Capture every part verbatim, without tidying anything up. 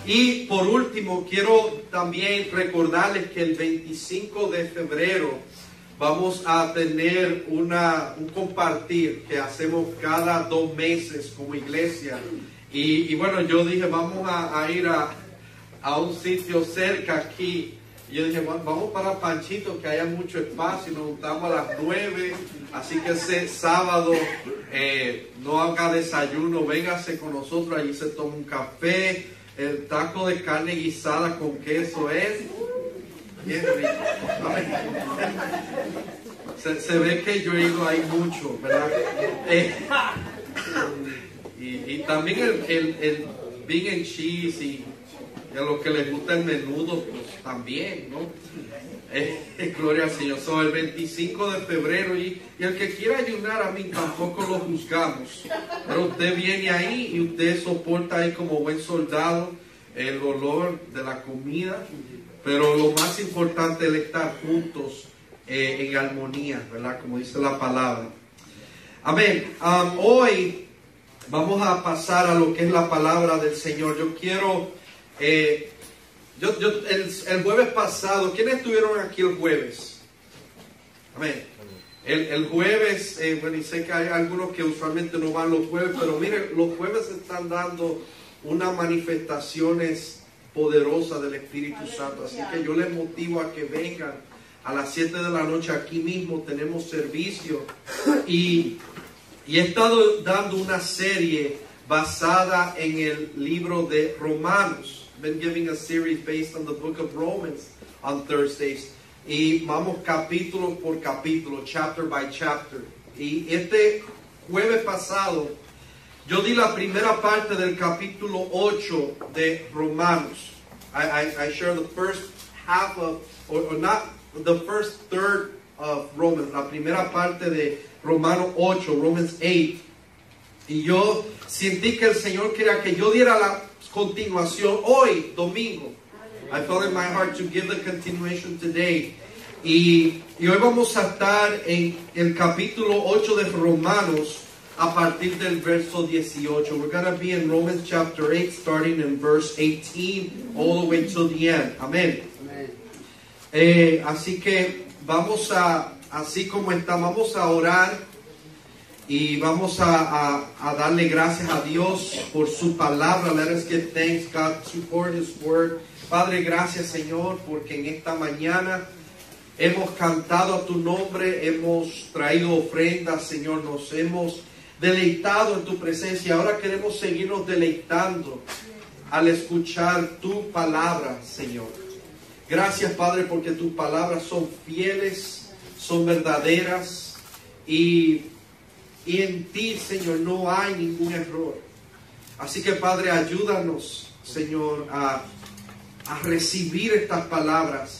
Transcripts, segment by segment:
Y por último, quiero también recordarles que el veinticinco de febrero vamos a tener una, un compartir que hacemos cada dos meses como iglesia. Y, y bueno, yo dije, vamos a, a ir a, a un sitio cerca aquí. Y yo dije, vamos para Panchito, que haya mucho espacio, y nos juntamos a las nueve. Así que ese sábado eh, no haga desayuno, véngase con nosotros, allí se toma un café. El taco de carne guisada con queso es bien rico. Se, se ve que yo he ido ahí mucho, ¿verdad? Eh, y, y también el, el, el bean and cheese y a los que les gusta el menudo, pues también, ¿no? Eh, gloria al Señor. Son el veinticinco de febrero y, y el que quiera ayunar, a mí tampoco lo juzgamos. Pero usted viene ahí y usted soporta ahí como buen soldado el olor de la comida. Pero lo más importante es estar juntos eh, en armonía, ¿verdad? Como dice la palabra. Amén. Um, hoy vamos a pasar a lo que es la palabra del Señor. Yo quiero... Eh, Yo, yo, el, el jueves pasado, ¿quiénes estuvieron aquí el jueves? Amén. El, el jueves, eh, bueno, y sé que hay algunos que usualmente no van los jueves, pero miren, los jueves están dando unas manifestaciones poderosas del Espíritu Santo. Así que yo les motivo a que vengan a las siete de la noche. Aquí mismo tenemos servicio. Y, y he estado dando una serie basada en el libro de Romanos. Been giving a series based on the book of Romans on Thursdays. Y vamos capítulo por capítulo, chapter by chapter. Y este jueves pasado, yo di la primera parte del capítulo ocho de Romanos. I, I, I share the first half of, or, or not the first third of Romans, la primera parte de Romanos ocho, Romans eight. Y yo sentí que el Señor quería que yo diera la continuación hoy, domingo. I felt in my heart to give the continuation today. Y, y hoy vamos a estar en el capítulo ocho de Romanos a partir del verso dieciocho. We're going to be in Romans chapter eight, starting in verse eighteen, all the way to the end. Amén. Eh, así que vamos a, así como está, vamos a orar. Y vamos a, a, a darle gracias a Dios por su palabra. Let us give thanks, God, for His word. Padre, gracias, Señor, porque en esta mañana hemos cantado a tu nombre, hemos traído ofrendas, Señor, nos hemos deleitado en tu presencia. Ahora queremos seguirnos deleitando al escuchar tu palabra, Señor. Gracias, Padre, porque tus palabras son fieles, son verdaderas y... Y en ti, Señor, no hay ningún error. Así que, Padre, ayúdanos, Señor, a, a recibir estas palabras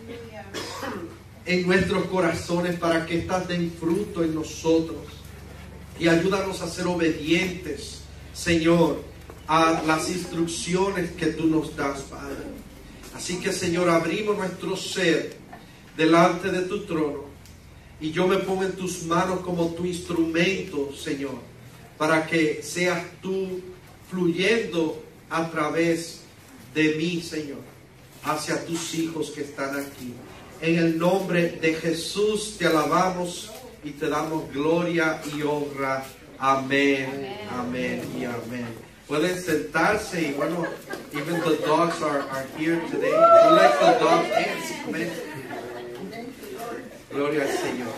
en nuestros corazones para que éstas den fruto en nosotros. Y ayúdanos a ser obedientes, Señor, a las instrucciones que tú nos das, Padre. Así que, Señor, abrimos nuestro ser delante de tu trono. Y yo me pongo en tus manos como tu instrumento, Señor, para que seas tú fluyendo a través de mí, Señor, hacia tus hijos que están aquí. En el nombre de Jesús te alabamos y te damos gloria y honra. Amén, amén y amén. Pueden sentarse y bueno, even the dogs are, are here today. Who likes the dog dance? Amén. Gloria al Señor.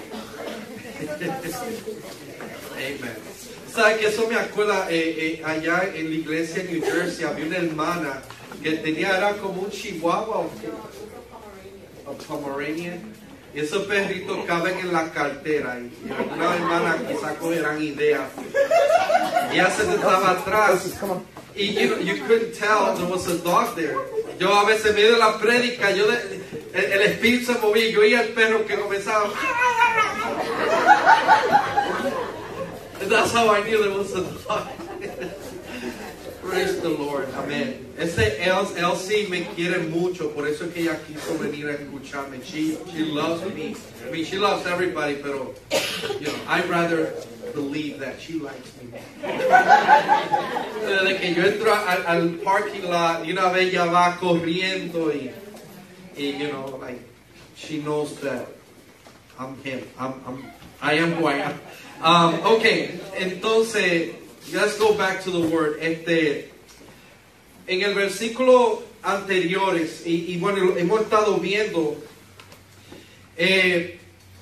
Amen. ¿Sabe que eso me acuerda? Eh, eh, allá en la iglesia en New Jersey había una hermana que tenía, era como un chihuahua o un Pomeranian. Y esos perritos caben en la cartera. Y, y algunas hermanas quizás cogerán ideas. Y ella se sentaba atrás. Y you, know, you couldn't tell there was a dog there. Yo a veces medio de la prédica, yo de, el, el espíritu se movía, yo oía al perro que comenzaba. And that's how I knew there was a dog. Praise the Lord. Amén. Este El- Elsie me quiere mucho, por eso es que ella quiso venir a escucharme. She, she loves me. I mean, she loves everybody, pero, you know, I'd rather believe that she likes me. Desde que yo entro al, al parking lot, y una vez ella va corriendo y, y, you know, like, she knows that I'm him. I'm, I'm, I am who I am. Um, okay, entonces, let's go back to the word. Este, en el versículo anteriores, y, y bueno, hemos estado viendo eh,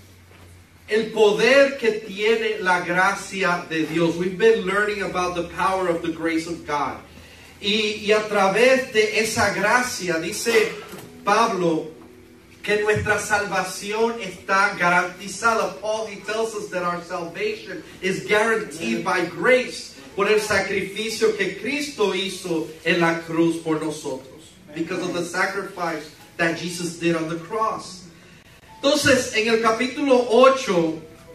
el poder que tiene la gracia de Dios. We've been learning about the power of the grace of God. Y, y a través de esa gracia, dice Pablo, que nuestra salvación está garantizada. Paul, he tells us that our salvation is guaranteed by grace, por el sacrificio que Cristo hizo en la cruz por nosotros, because of the sacrifice that Jesus did on the cross. Entonces, en el capítulo ocho,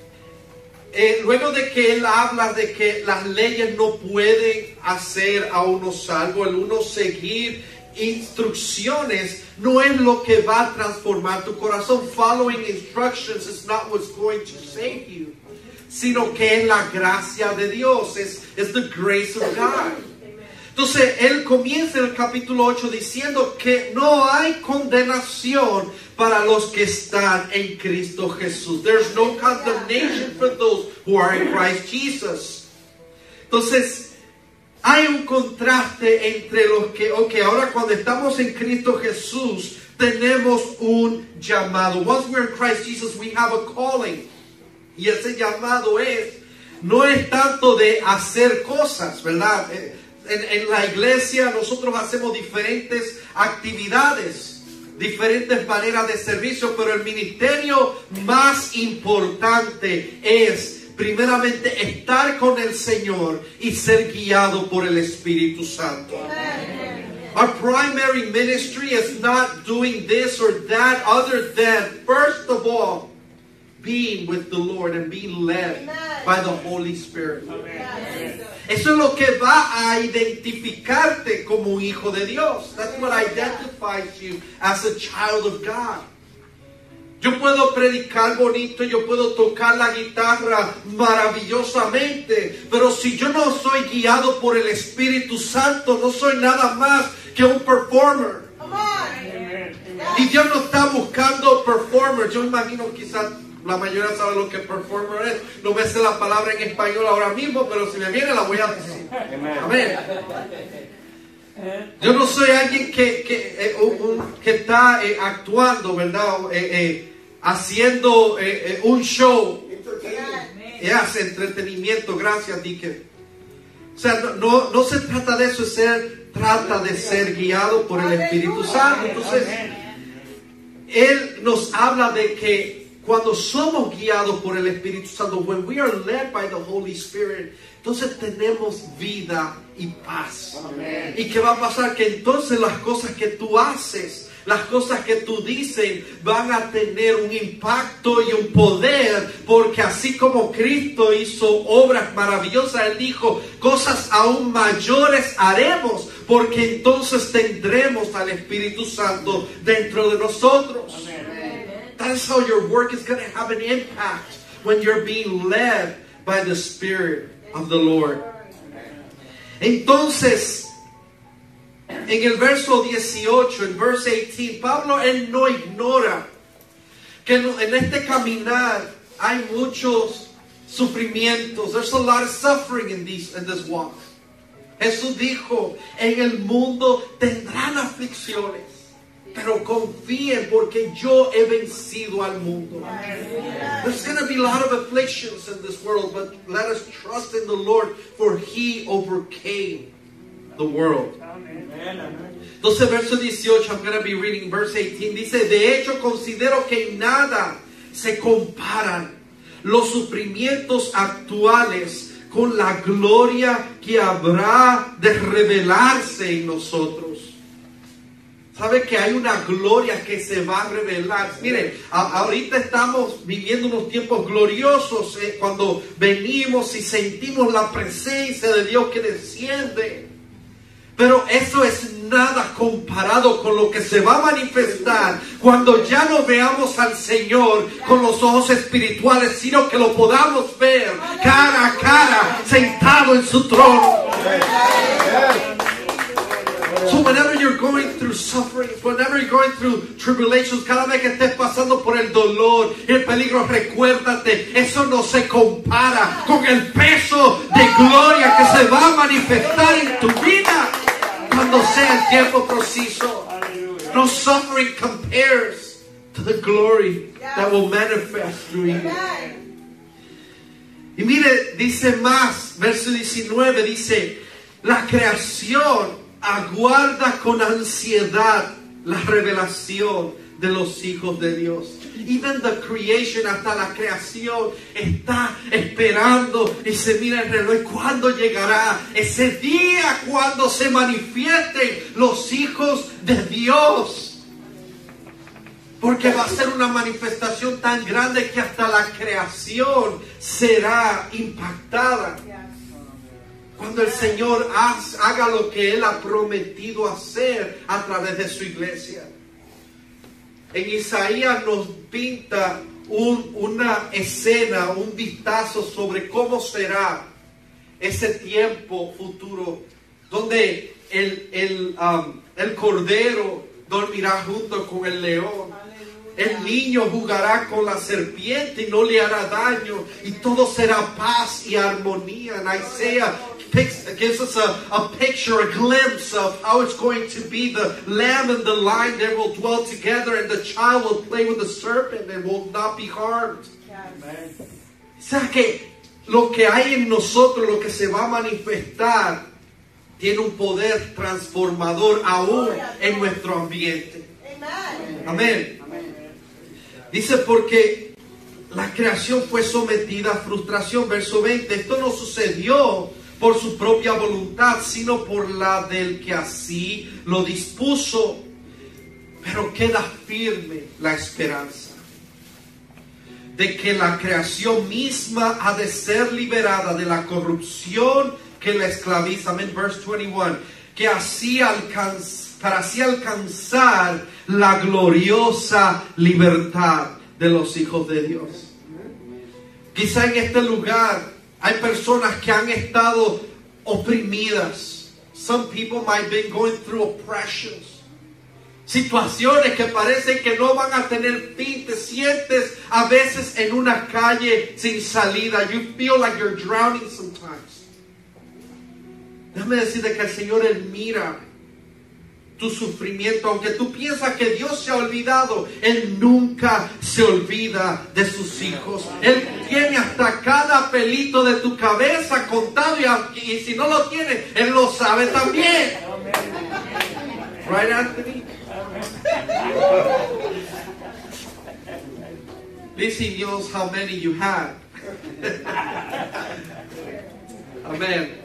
eh, luego de que él habla de que las leyes no pueden hacer a uno salvo, el uno seguir instrucciones no es lo que va a transformar tu corazón. Following instructions is not what's going to save you, sino que es la gracia de Dios, es, es the grace of God. Entonces él comienza en el capítulo ocho diciendo que no hay condenación para los que están en Cristo Jesús. There's no condemnation for those who are in Christ Jesus. Entonces hay un contraste entre los que, ok, ahora cuando estamos en Cristo Jesús, tenemos un llamado. Once we're in Christ Jesus, we have a calling. Y ese llamado es, no es tanto de hacer cosas, ¿verdad? En, en la iglesia nosotros hacemos diferentes actividades, diferentes maneras de servicio, pero el ministerio más importante es primeramente estar con el Señor y ser guiado por el Espíritu Santo. Our primary ministry is not doing this or that other than, first of all, being with the Lord and being led by the Holy Spirit. Eso es lo que va a identificarte como un hijo de Dios. That's what identifies you as a child of God. Yo puedo predicar bonito, yo puedo tocar la guitarra maravillosamente, pero si yo no soy guiado por el Espíritu Santo, no soy nada más que un performer. Y Dios no está buscando performer. Yo imagino quizás la mayoría sabe lo que performer es. No me sé la palabra en español ahora mismo, pero si me viene la voy a decir. Amén. Yo no soy alguien que, que, eh, un, un, que está eh, actuando, ¿verdad? Eh, eh, haciendo eh, eh, un show. Y hace entretenimiento. Gracias, Dique. O sea, no, no, no se trata de eso, es ser, trata de ser guiado por el Espíritu Santo. Entonces, Él nos habla de que cuando somos guiados por el Espíritu Santo, when we are led by the Holy Spirit, entonces tenemos vida y paz. Amen. ¿Y qué va a pasar? Que entonces las cosas que tú haces, las cosas que tú dices, van a tener un impacto y un poder, porque así como Cristo hizo obras maravillosas, Él dijo, cosas aún mayores haremos, porque entonces tendremos al Espíritu Santo dentro de nosotros. Amen. That's how your work is going to have an impact, when you're being led by the Spirit of the Lord. Entonces, en el verso dieciocho, en verse eighteen, Pablo, él no ignora que en este caminar hay muchos sufrimientos. There's a lot of suffering in this, in this walk. Jesús dijo, en el mundo tendrán aflicciones, pero confíen porque yo he vencido al mundo. There's going to be a lot of afflictions in this world, but let us trust in the Lord, for He overcame the world. Entonces, verso dieciocho, I'm going to be reading verse eighteen. Dice, de hecho considero que en nada se comparan los sufrimientos actuales con la gloria que habrá de revelarse en nosotros. ¿Sabe que hay una gloria que se va a revelar? Miren, a, ahorita estamos viviendo unos tiempos gloriosos, eh, cuando venimos y sentimos la presencia de Dios que desciende. Pero eso es nada comparado con lo que se va a manifestar cuando ya no veamos al Señor con los ojos espirituales, sino que lo podamos ver cara a cara, sentado en su trono. So whenever you're going through suffering, whenever you're going through tribulations, cada vez que estés pasando por el dolor y el peligro, recuérdate, eso no se compara con el peso de gloria que se va a manifestar en tu vida cuando sea el tiempo preciso. No suffering compares to the glory that will manifest through you. Y mire, dice más, verso diecinueve, dice, la creación aguarda con ansiedad la revelación de los hijos de Dios. Even the creation, hasta la creación, está esperando y se mira el reloj. ¿Cuándo llegará ese día cuando se manifiesten los hijos de Dios? Porque va a ser una manifestación tan grande que hasta la creación será impactada. Cuando el Señor haga lo que Él ha prometido hacer a través de su iglesia. En Isaías nos pinta un, una escena, un vistazo sobre cómo será ese tiempo futuro, donde el, el, um, el cordero dormirá junto con el león. El niño jugará con la serpiente y no le hará daño, y todo será paz y armonía. And Isaiah gives us a, a picture, a glimpse of how it's going to be. The lamb and the lion, they will dwell together, and the child will play with the serpent and will not be harmed. Yes. O sea que lo que hay en nosotros, lo que se va a manifestar, tiene un poder transformador aún en nuestro ambiente. Amén. Dice, porque la creación fue sometida a frustración. Verso veinte, esto no sucedió por su propia voluntad, sino por la del que así lo dispuso. Pero queda firme la esperanza de que la creación misma ha de ser liberada de la corrupción que la esclaviza. Amén. Verse veintiuno, que así alcanza, para así alcanzar la gloriosa libertad de los hijos de Dios. Quizá en este lugar hay personas que han estado oprimidas. Some people might be going through oppressions. Situaciones que parecen que no van a tener fin. Te sientes a veces en una calle sin salida. You feel like you're drowning sometimes. Déjame decirte que el Señor, Él mira tu sufrimiento. Aunque tú piensas que Dios se ha olvidado, Él nunca se olvida de sus hijos. Él tiene hasta cada pelito de tu cabeza contado, y, y si no lo tiene, Él lo sabe también. Right, Anthony? At least he knows how many you have. Amen.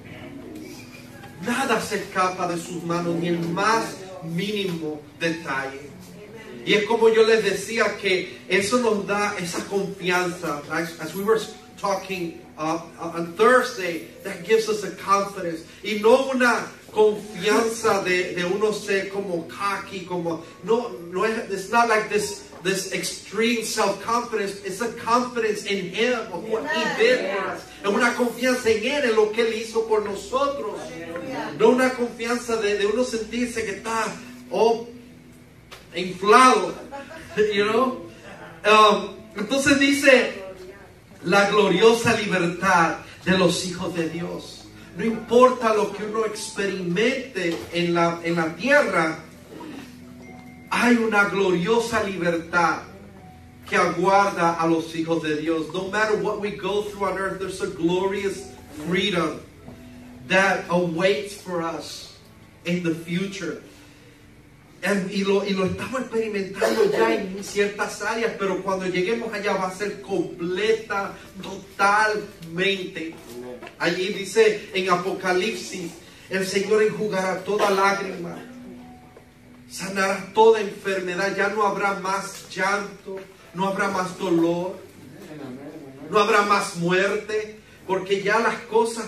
Nada se escapa de sus manos, ni el más mínimo detalle. Y es como yo les decía, que eso nos da esa confianza. As, as we were talking uh, on Thursday, that gives us a confidence. Y no una confianza de, de uno ser como cocky, como, no, no es, it's not like this, this extreme self-confidence. It's a confidence in Him, of what He did for us. Es una confianza en Él, en lo que Él hizo por nosotros. No una confianza de, de uno sentirse que está oh, inflado, you know? Um, entonces dice, la gloriosa libertad de los hijos de Dios. No importa lo que uno experimente en la, en la tierra, hay una gloriosa libertad que aguarda a los hijos de Dios. No matter what we go through on earth, there's a glorious freedom that awaits for us in the future. And, y, lo, y lo estamos experimentando ya en ciertas áreas, pero cuando lleguemos allá va a ser completa, totalmente. Allí dice en Apocalipsis, el Señor enjugará toda lágrima, sanará toda enfermedad. Ya no habrá más llanto, no habrá más dolor, no habrá más muerte, porque ya las cosas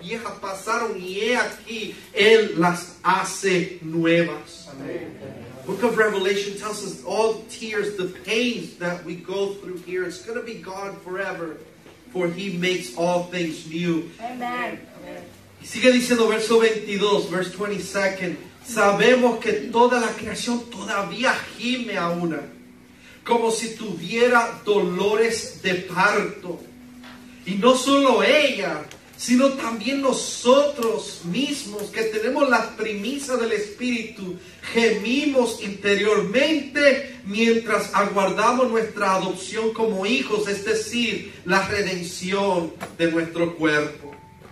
viejas pasaron y he aquí, Él las hace nuevas. Amén. Book of Revelation tells us all the tears, the pains that we go through here, it's going to be gone forever, for He makes all things new. Amen. Y sigue diciendo verso veintidós, verse twenty-two, sabemos que toda la creación todavía gime a una, como si tuviera dolores de parto. Y no solo ella, sino también nosotros mismos que tenemos las primicias del Espíritu, gemimos interiormente mientras aguardamos nuestra adopción como hijos, es decir, la redención de nuestro cuerpo.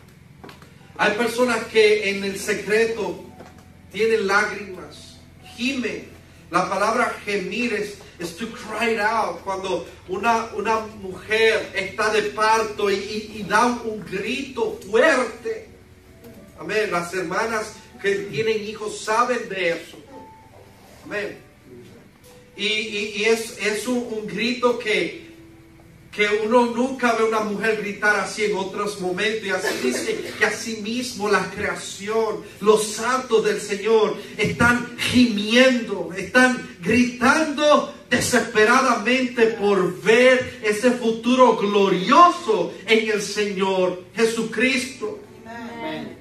Hay personas que en el secreto tienen lágrimas, gimen. La palabra gemir es, es to cry out. Cuando una, una mujer está de parto y, y, y da un grito fuerte. Amén. Las hermanas que tienen hijos saben de eso. Amén. Y, y, y es, es un, un grito que, que uno nunca ve a una mujer gritar así en otros momentos. Y así dice que así mismo la creación, los santos del Señor están gimiendo, están gritando desesperadamente por ver ese futuro glorioso en el Señor Jesucristo. Amen.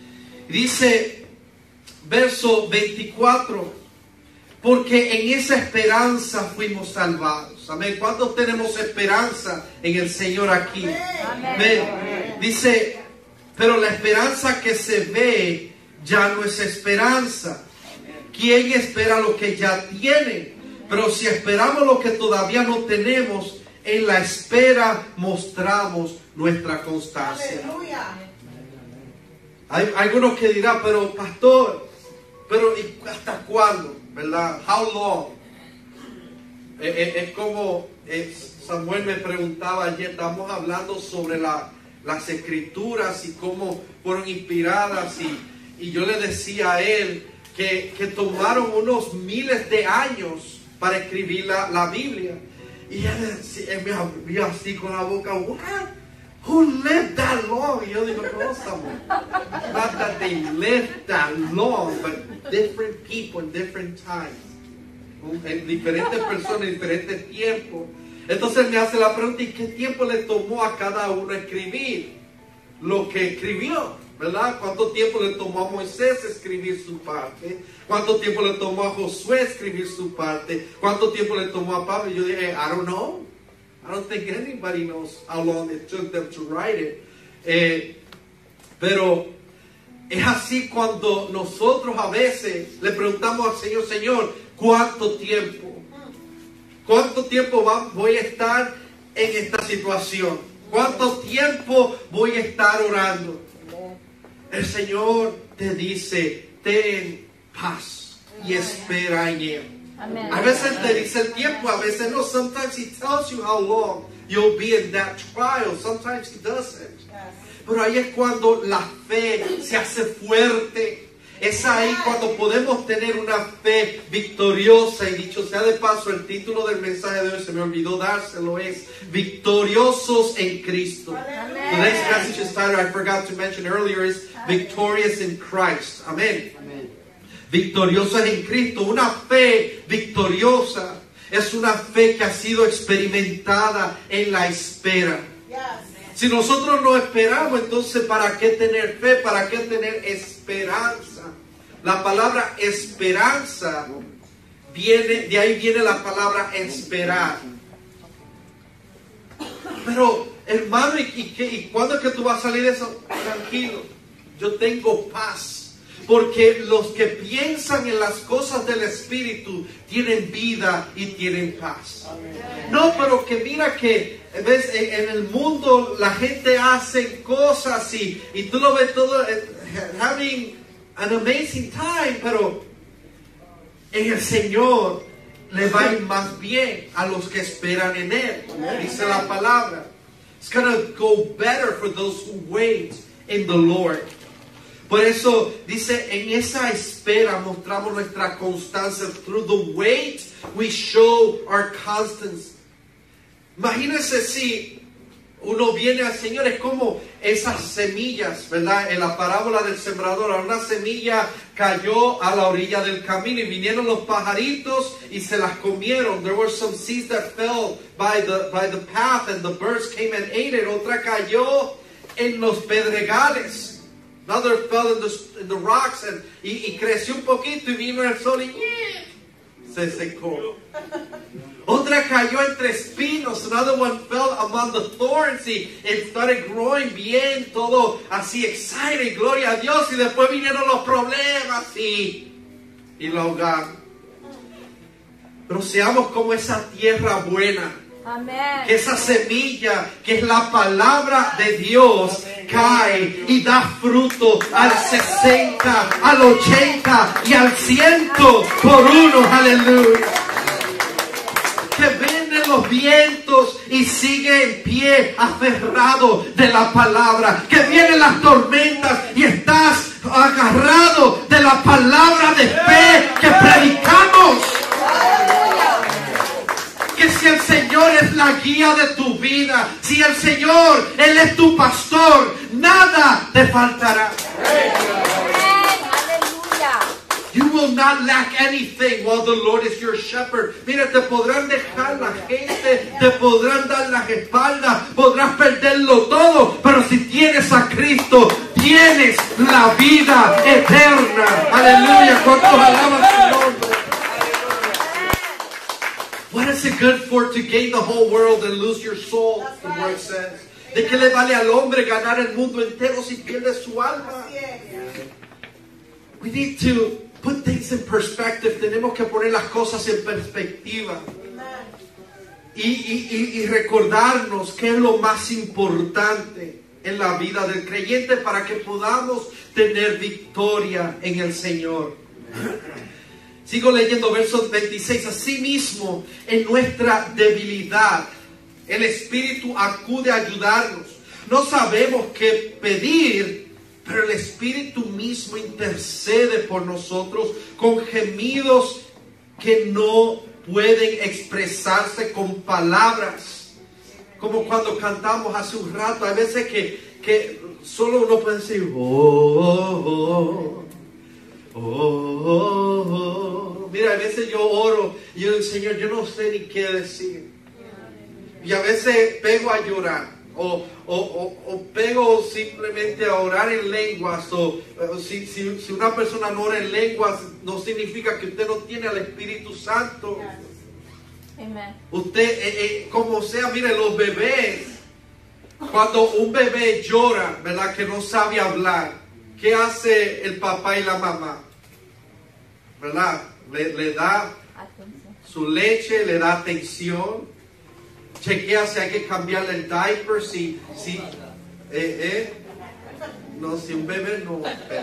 Dice verso veinticuatro, porque en esa esperanza fuimos salvados. Amén. ¿Cuántos tenemos esperanza en el Señor aquí? Amén. Amén. Dice, pero la esperanza que se ve ya no es esperanza. ¿Quién espera lo que ya tiene? Pero si esperamos lo que todavía no tenemos, en la espera mostramos nuestra constancia. Aleluya. Hay algunos que dirán, pero pastor, pero ¿y hasta cuándo? ¿Verdad? How long? Eh, eh, es como eh, Samuel me preguntaba ayer, estamos hablando sobre la, las escrituras y cómo fueron inspiradas y, y yo le decía a él que, que tomaron unos miles de años para escribir la, la Biblia. Y él, él me abrió así con la boca, what? Who lived that long? Y yo digo, no, Samuel. Not that they lived that long, but different people in different times. En diferentes personas, en diferentes tiempos. Entonces me hace la pregunta, ¿y qué tiempo le tomó a cada uno escribir lo que escribió? ¿Verdad? ¿Cuánto tiempo le tomó a Moisés escribir su parte? ¿Cuánto tiempo le tomó a Josué escribir su parte? ¿Cuánto tiempo le tomó a Pablo? Y yo dije, I don't know. I don't think anybody knows how long it took them to write it. Eh, pero es así cuando nosotros a veces le preguntamos al Señor, Señor, ¿cuánto tiempo? ¿Cuánto tiempo va, voy a estar en esta situación? ¿Cuánto tiempo voy a estar orando? El Señor te dice, ten paz y espera en Él. Amen. A veces te dice el tiempo, a veces no. Sometimes He tells you how long you'll be in that trial. Sometimes He doesn't. Pero ahí es cuando la fe se hace fuerte. Es ahí cuando podemos tener una fe victoriosa. Y dicho sea de paso, el título del mensaje de hoy se me olvidó dárselo, es Victoriosos en Cristo. Amen. Today's message title I forgot to mention earlier is Victorious in Christ. Amén. Victoriosos en Cristo. Una fe victoriosa es una fe que ha sido experimentada en la espera. Si nosotros no esperamos, entonces ¿para qué tener fe? ¿Para qué tener esperanza? La palabra esperanza viene, de ahí viene la palabra esperar. Pero hermano, ¿y, y, y cuándo es que tú vas a salir de eso? Tranquilo, yo tengo paz. Porque los que piensan en las cosas del Espíritu tienen vida y tienen paz. No, pero que mira que ves en, en el mundo la gente hace cosas y, y tú lo ves todo having an amazing time, pero en el Señor le va a ir más bien a los que esperan en Él. Dice la palabra. It's gonna go better for those who wait in the Lord. Por eso dice, en esa espera mostramos nuestra constancia. Through the wait, we show our constancy. Imagínense si uno viene al Señor, es como esas semillas, ¿verdad? En la parábola del sembrador, una semilla cayó a la orilla del camino y vinieron los pajaritos y se las comieron. There were some seeds that fell by the, by the path and the birds came and ate it. Otra cayó en los pedregales. Another fell in the, in the rocks and, y, y creció un poquito y vino el sol y se secó. Otra cayó entre espinos. Another one fell among the thorns. Y it started growing bien, todo así excited, gloria a Dios. Y después vinieron los problemas y, y lo ahogaron. Pero seamos como esa tierra buena. Amén. Que esa semilla, que es la palabra de Dios, cae y da fruto al sesenta, al ochenta y al ciento por uno. Aleluya. Que vienen los vientos y sigue en pie, aferrado de la palabra. Que vienen las tormentas y estás agarrado de la palabra de fe que predicamos. Que si el Señor es la guía de tu vida, si el Señor, Él es tu pastor, nada te faltará. You will not lack anything while the Lord is your shepherd. Mira, te podrán dejar la gente, te podrán dar las espaldas, podrás perderlo todo, pero si tienes a Cristo, tienes la vida eterna. Aleluya, ¿cuántos alaban su nombre? What is it good for to gain the whole world and lose your soul? The word says. ¿De qué le vale al hombre ganar el mundo entero si pierde su alma? We need to put things in perspective. Tenemos que poner las cosas en perspectiva. Y, y, y, y recordarnos qué es lo más importante en la vida del creyente para que podamos tener victoria en el Señor. Sigo leyendo versos veintiséis. Asimismo, en nuestra debilidad, el Espíritu acude a ayudarnos. No sabemos qué pedir, pero el Espíritu mismo intercede por nosotros con gemidos que no pueden expresarse con palabras. Como cuando cantamos hace un rato, hay veces que, que solo uno puede decir, oh, oh, oh, oh, oh, oh. Mira, a veces yo oro y yo digo, Señor, yo no sé ni qué decir. Y a veces pego a llorar. O, o, o, o pego simplemente a orar en lenguas. O, o si, si, si una persona no ora en lenguas, no significa que usted no tiene al Espíritu Santo. Amen. Usted, eh, eh, como sea, mire, los bebés, cuando un bebé llora, ¿verdad? Que no sabe hablar, ¿qué hace el papá y la mamá? ¿Verdad? Le, le da Atención. su leche, le da atención, chequea si hay que cambiarle el diaper, si, si, eh, eh, no, si un bebé no,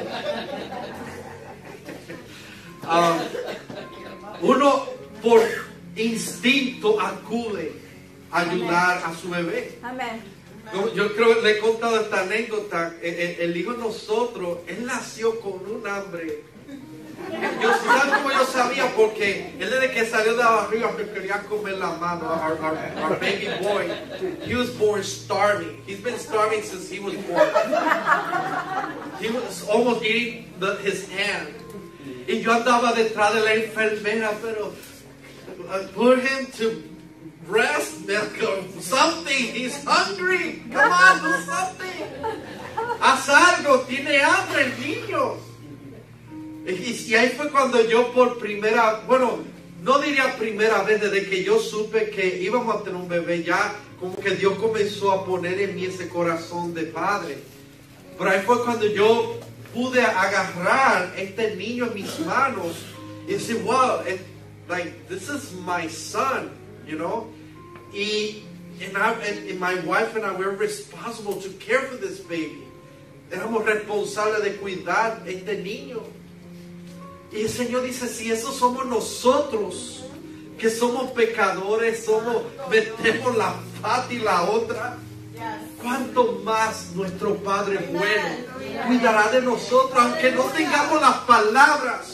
um, uno por instinto acude a ayudar a su bebé. Amén. Yo, yo creo que le he contado esta anécdota. El, el, el hijo de nosotros, él nació con un hambre. Yo, ¿sabes cómo yo sabía? Porque él desde que salió de la barriga me quería comer la mano. Our, our, our baby boy, he was born starving. He's been starving since he was born. He was almost eating the, his hand. Y yo andaba detrás de la enfermera, pero I put him to breast milk or something. He's hungry. Come on, do something. Haz algo, tiene hambre el niño. Y ahí fue cuando yo por primera, bueno, no diría primera vez, desde que yo supe que íbamos a tener un bebé, ya como que Dios comenzó a poner en mí ese corazón de padre. Pero ahí fue cuando yo pude agarrar este niño en mis manos y decir, wow, it, like, this is my son, you know. Y and, I, and, and my wife and I were responsible to care for this baby. Éramos responsables de cuidar a este niño. Y el Señor dice, si eso somos nosotros, que somos pecadores, somos, metemos la pata y la otra, ¿cuánto más nuestro Padre bueno cuidará de nosotros, aunque no tengamos las palabras,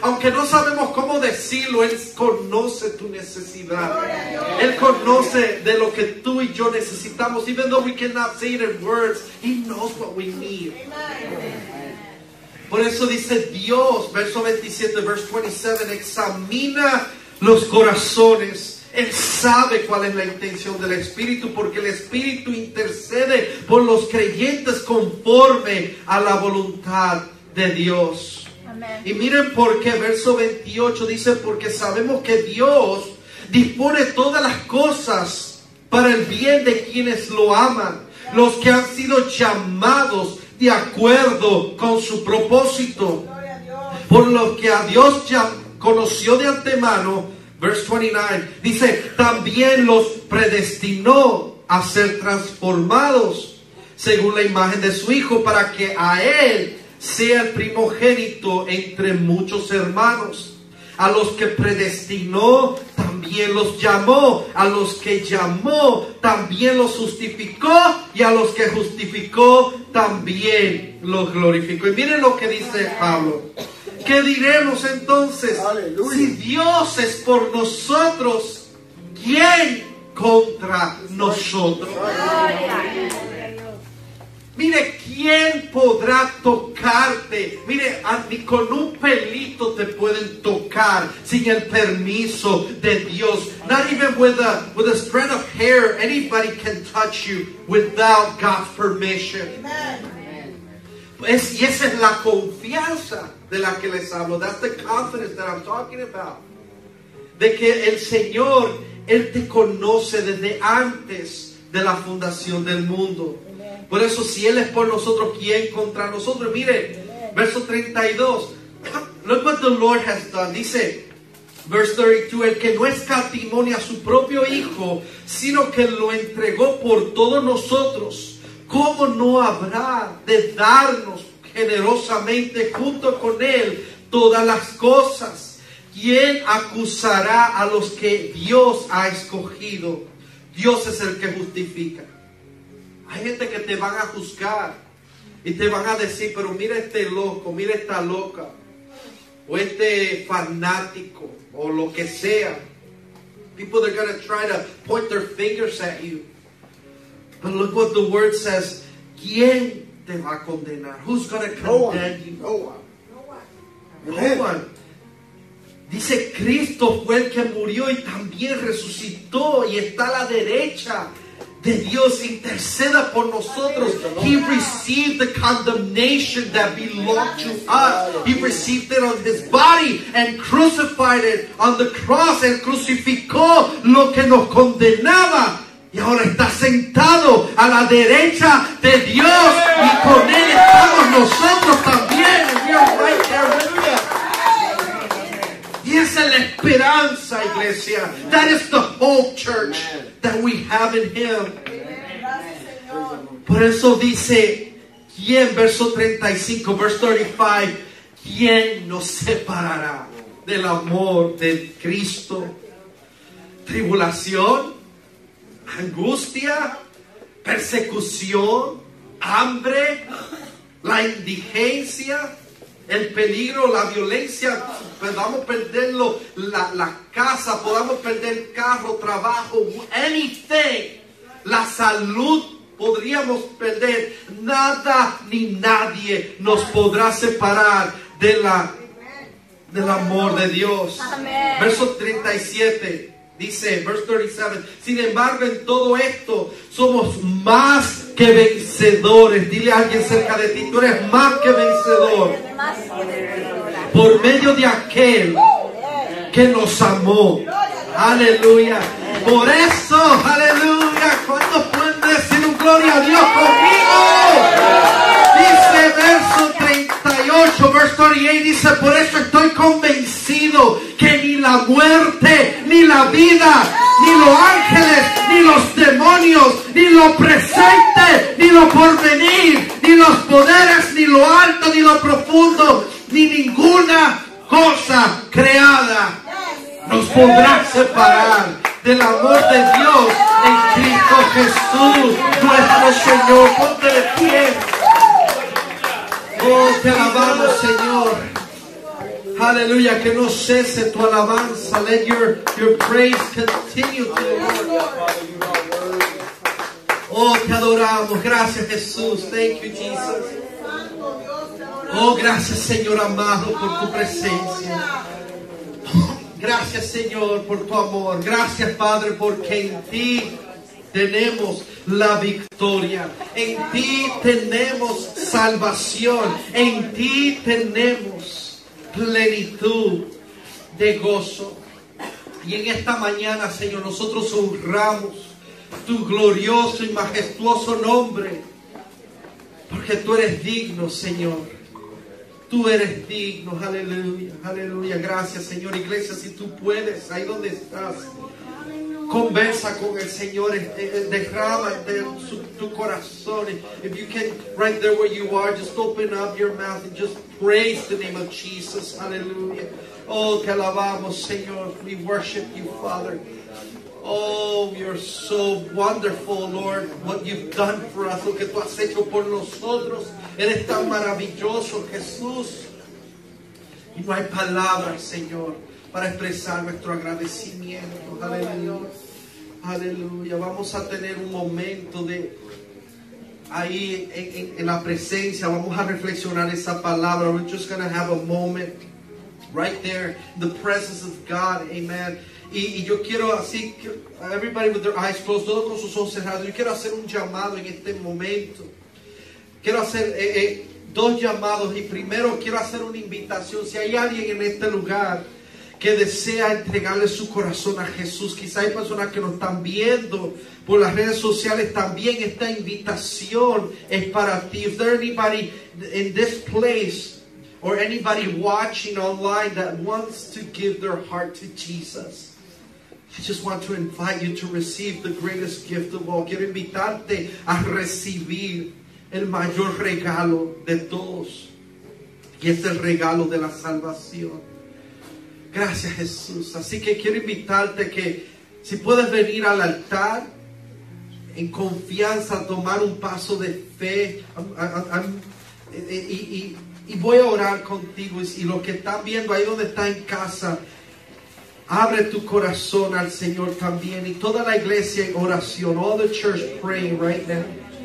Aunque no sabemos cómo decirlo, Él conoce tu necesidad. Él conoce de lo que tú y yo necesitamos. Even though we cannot say it in words, He knows what we need. Por eso dice Dios, verso veintisiete, verse twenty-seven, examina los corazones. Él sabe cuál es la intención del Espíritu, porque el Espíritu intercede por los creyentes conforme a la voluntad de Dios. Amen. Y miren por qué, verso veintiocho dice, porque sabemos que Dios dispone todas las cosas para el bien de quienes lo aman, los que han sido llamados de acuerdo con su propósito. Por lo que a Dios ya conoció de antemano, verse veintinueve, dice, también los predestinó a ser transformados según la imagen de su Hijo, para que a Él sea el primogénito entre muchos hermanos. A los que predestinó, también los llamó. A los que llamó, también los justificó. Y a los que justificó, también los glorificó. Y miren lo que dice Pablo. ¿Qué diremos entonces? Aleluya. Si Dios es por nosotros, ¿quién contra nosotros? Mire, ¿quién podrá tocarte? Mire, ni con un pelito te pueden tocar sin el permiso de Dios. Not even with a, with a strand of hair, anybody can touch you without God's permission. Es, y esa es la confianza de la que les hablo. That's the confidence that I'm talking about. De que el Señor, Él te conoce desde antes de la fundación del mundo. Por eso, si Él es por nosotros, ¿quién contra nosotros? Mire, verso treinta y dos. Look what the Lord has done. Dice, verse thirty-two, el que no escatimó a su propio Hijo, sino que lo entregó por todos nosotros, ¿cómo no habrá de darnos generosamente junto con Él todas las cosas? ¿Quién acusará a los que Dios ha escogido? Dios es el que justifica. Hay gente que te van a juzgar y te van a decir, pero mira este loco, mira esta loca, o este fanático, o lo que sea. People are going to try to point their fingers at you. But look what the word says. ¿Quién te va a condenar? Who's going to condemn you? No one. No one. Dice, Cristo fue el que murió y también resucitó y está a la derecha de Dios, interceda por nosotros. He received the condemnation that belonged to us. He received it on His body and crucified it on the cross, and crucificó lo que nos condenaba. Y ahora está sentado a la derecha de Dios, y con Él estamos nosotros también. And we are right there with Him. Y esa es la esperanza, iglesia. That is the hope, church, that we have in Him. Por eso dice, ¿quién? Verso treinta y cinco, verse thirty-five. ¿Quién nos separará del amor de Cristo? ¿Tribulación? ¿Angustia? ¿Persecución? ¿Hambre? ¿La indigencia? El peligro, la violencia, podamos perderlo, la, la casa, podamos perder el carro, trabajo, anything, la salud, podríamos perder. Nada ni nadie nos podrá separar de la, del amor de Dios. Amén. Verso treinta y siete. Dice, verse thirty-seven, sin embargo, en todo esto somos más que vencedores. Dile a alguien cerca de ti, tú eres más que vencedor. Más que vencedora. Por medio de aquel que nos amó. Aleluya. Por eso, aleluya. ¿Cuántos pueden decir un gloria a Dios conmigo? Dice verso treinta y ocho, verse thirty-eight, dice, por eso estoy convencido que ni la muerte, ni la vida, ni los ángeles, ni los demonios, ni lo presente, ni lo porvenir, ni los poderes, ni lo alto, ni lo profundo, ni ninguna cosa creada nos podrá separar del amor de Dios en Cristo Jesús, nuestro Señor. Ponte de pie. Oh, te alabamos, Señor. Aleluya, que no cese tu alabanza. Let your, your praise continue to the Lord. Oh, te adoramos. Gracias, Jesús. Thank you, Jesus. Oh, gracias, Señor amado, por tu presencia. Gracias, Señor, por tu amor. Gracias, Padre, porque en ti tenemos la victoria. En ti tenemos salvación. En ti tenemos plenitud de gozo. Y en esta mañana, Señor, nosotros honramos tu glorioso y majestuoso nombre, porque tú eres digno, Señor. Tú eres digno. Aleluya, aleluya. Gracias, Señor. Iglesia, si tú puedes, ahí donde estás, conversa con el Señor, derrama de su, tu corazón. If you can, right there where you are, just open up your mouth and just praise the name of Jesus. Hallelujah. Oh, te alabamos, Señor. We worship you, Father. Oh, you're so wonderful, Lord, what you've done for us, lo que tú has hecho por nosotros. Eres tan maravilloso, Jesús. Y no hay palabras, Señor, para expresar nuestro agradecimiento. Aleluya. Aleluya. Vamos a tener un momento de ahí en, en, en la presencia. Vamos a reflexionar esa palabra. We're just going to have a moment right there in the presence of God. Amen. Y, y yo quiero así, everybody with their eyes closed, todos con sus ojos cerrados. Yo quiero hacer un llamado en este momento. Quiero hacer eh, eh, dos llamados. Y primero quiero hacer una invitación. Si hay alguien en este lugar que desea entregarle su corazón a Jesús, quizá hay personas que nos están viendo por las redes sociales, también esta invitación es para ti. If there anybody in this place or anybody watching online that wants to give their heart to Jesus, I just want to invite you to receive the greatest gift of all. Quiero invitarte a recibir el mayor regalo de todos, y es el regalo de la salvación. Gracias, Jesús. Así que quiero invitarte que si puedes venir al altar en confianza a tomar un paso de fe. I'm, I'm, I'm, y, y, y voy a orar contigo. Y los que están viendo ahí donde está en casa, abre tu corazón al Señor también. Y toda la iglesia en oración. All the church praying right now.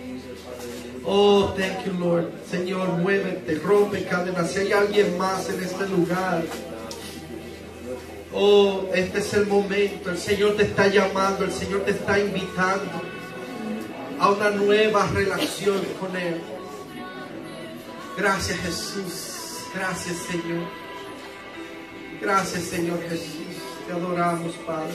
Oh, thank you, Lord. Señor, muévete, rompe cadenas. Si hay alguien más en este lugar, oh, este es el momento. El Señor te está llamando. El Señor te está invitando a una nueva relación con Él. Gracias, Jesús. Gracias, Señor. Gracias, Señor Jesús. Te adoramos, Padre.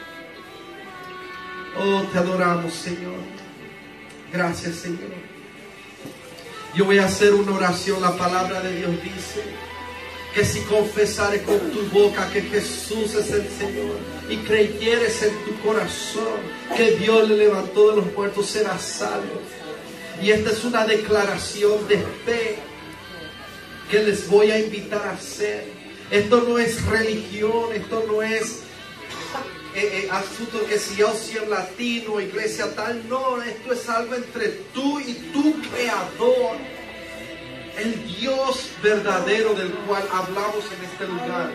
Oh, te adoramos, Señor. Gracias, Señor. Yo voy a hacer una oración. La palabra de Dios dice que si confesares con tu boca que Jesús es el Señor y creyeres en tu corazón que Dios le levantó de los muertos, serás salvo. Y esta es una declaración de fe que les voy a invitar a hacer. Esto no es religión, esto no es eh, eh, asunto que si yo soy latino, iglesia tal, no, esto es algo entre tú y tu Creador, el Dios verdadero del cual hablamos en este lugar.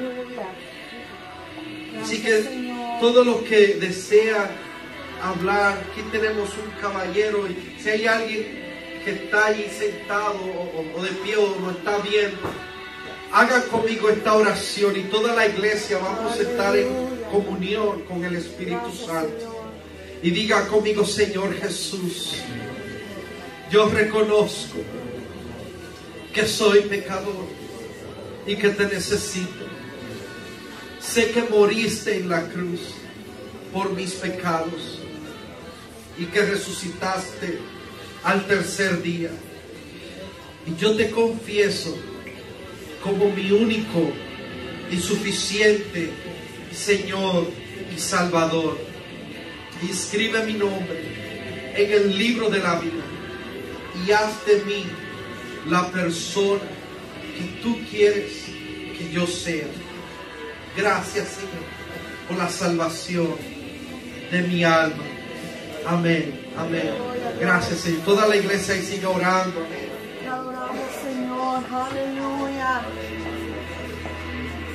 Así que todos los que desean hablar, aquí tenemos un caballero, y si hay alguien que está ahí sentado o, o de pie o no está viendo, hagan conmigo esta oración y toda la iglesia vamos a estar en comunión con el Espíritu Santo. Y diga conmigo: Señor Jesús, yo reconozco que soy pecador y que te necesito. Sé que moriste en la cruz por mis pecados y que resucitaste al tercer día. Y yo te confieso como mi único y suficiente Señor y Salvador. Y escribe mi nombre en el libro de la vida y haz de mí la persona que tú quieres que yo sea. Gracias, Señor, por la salvación de mi alma. Amén, amén. Gracias, Señor. Toda la iglesia ahí sigue orando. Te adoramos, Señor. Aleluya.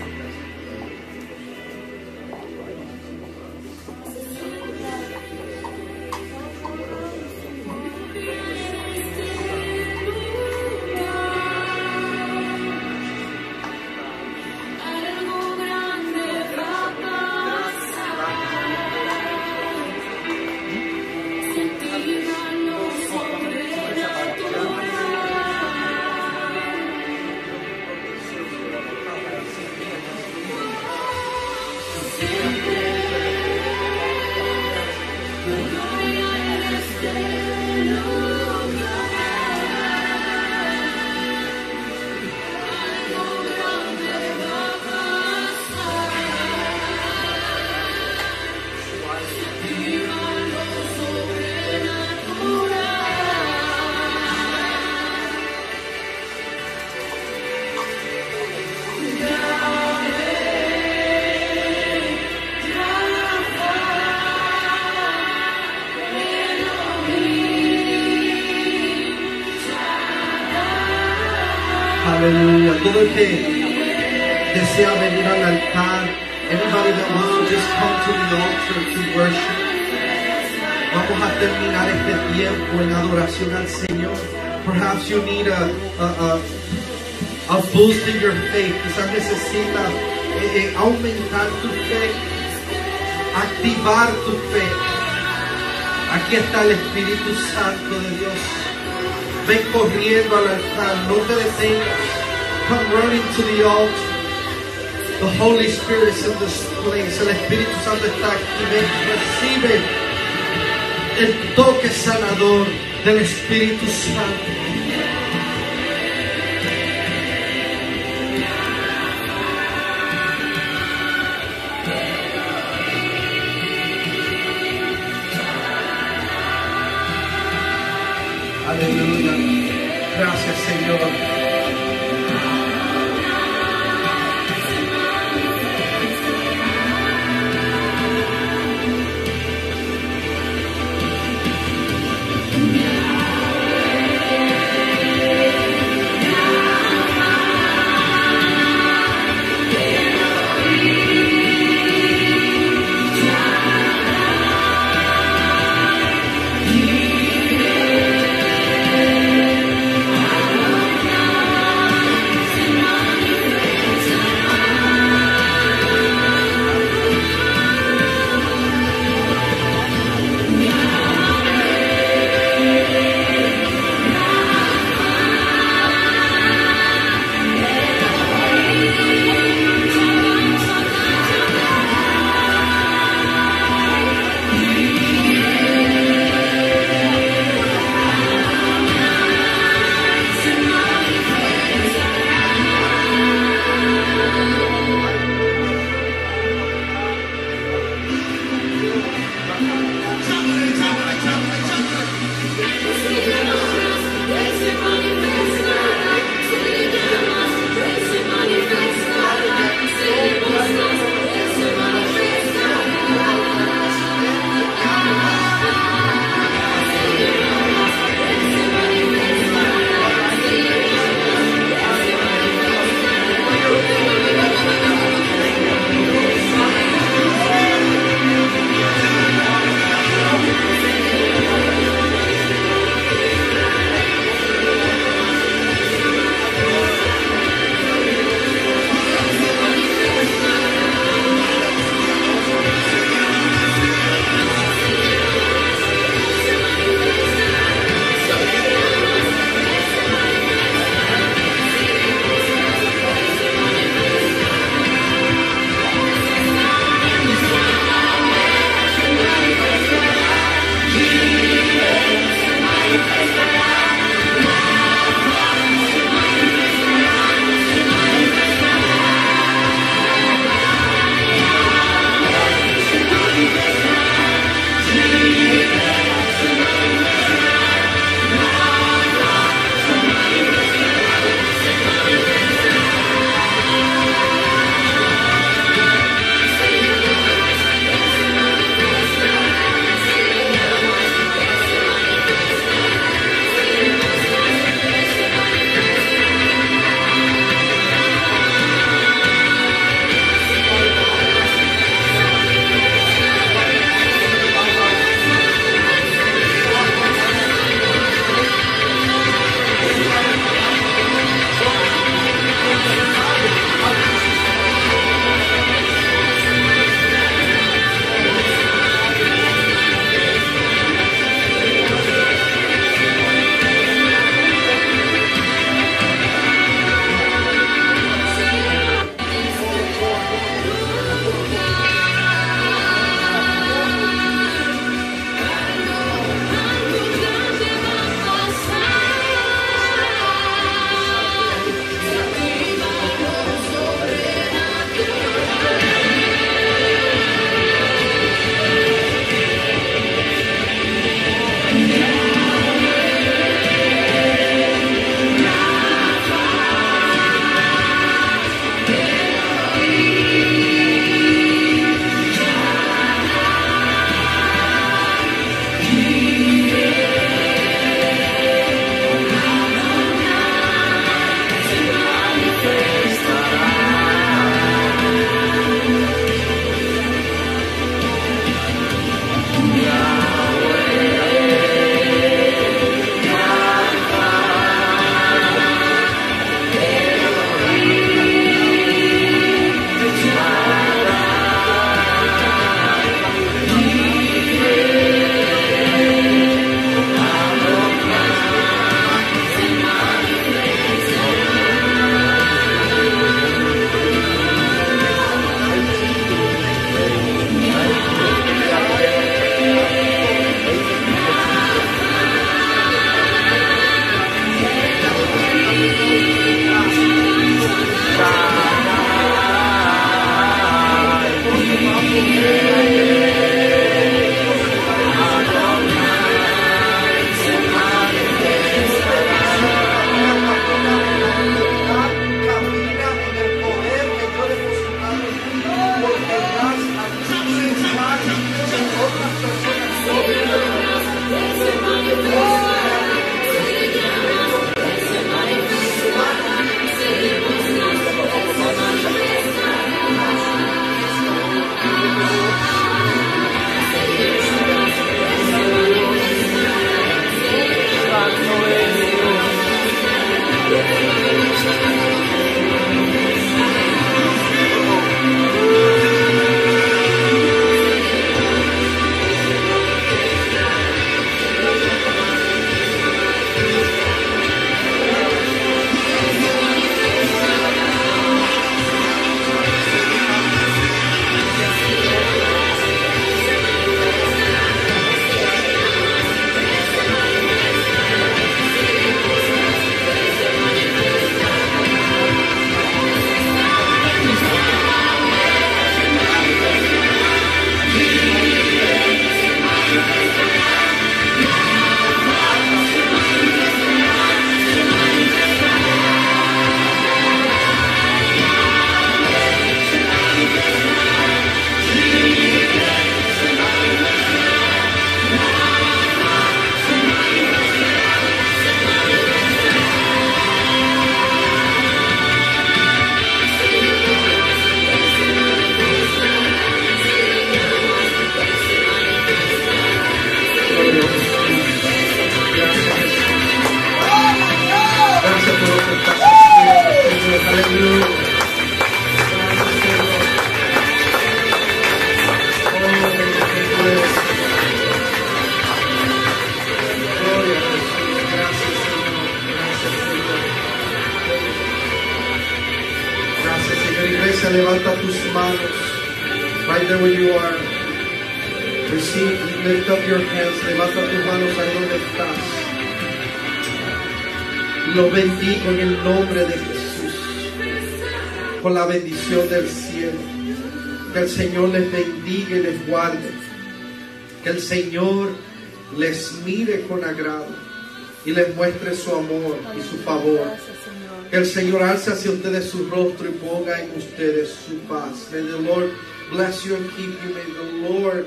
todo el que desea venir al altar, anybody that wants to just come to the altar to worship. Vamos a terminar este tiempo en adoración al Señor. Perhaps you need a, a, a, a boost in your faith. Quizás necesitas eh, eh, aumentar tu fe, activar tu fe. Aquí está el Espíritu Santo de Dios. Ven corriendo al altar, no te detengas. Come running to the altar. The Holy Spirit is in this place. El Espíritu Santo está aquí. Ven, recibe el toque sanador del Espíritu Santo. Aleluya. Gracias, Señor. manos. Right there where you are. Receive, lift up your hands. Levanta tus manos ahí donde estás. Los bendigo en el nombre de Jesús. Con la bendición del cielo. Que el Señor les bendiga y les guarde. Que el Señor les mire con agrado y les muestre su amor y su favor. Que el Señor alce hacia ustedes su rostro y ponga en ustedes su paz. May the Lord bless you and keep you. May the Lord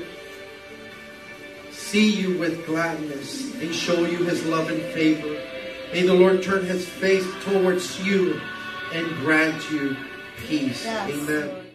see you with gladness and show you His love and favor. May the Lord turn His face towards you and grant you peace. Amen.